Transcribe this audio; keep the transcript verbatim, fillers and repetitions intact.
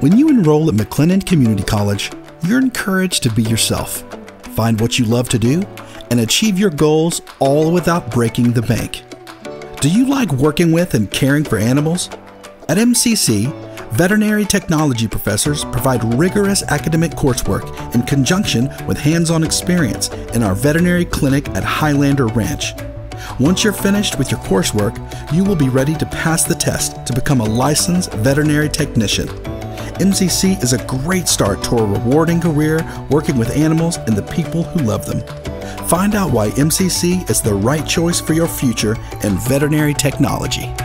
When you enroll at McLennan Community College, you're encouraged to be yourself, find what you love to do, and achieve your goals all without breaking the bank. Do you like working with and caring for animals? At M C C, veterinary technology professors provide rigorous academic coursework in conjunction with hands-on experience in our veterinary clinic at Highlander Ranch. Once you're finished with your coursework, you will be ready to pass the test to become a licensed veterinary technician. M C C is a great start to a rewarding career working with animals and the people who love them. Find out why M C C is the right choice for your future in veterinary technology.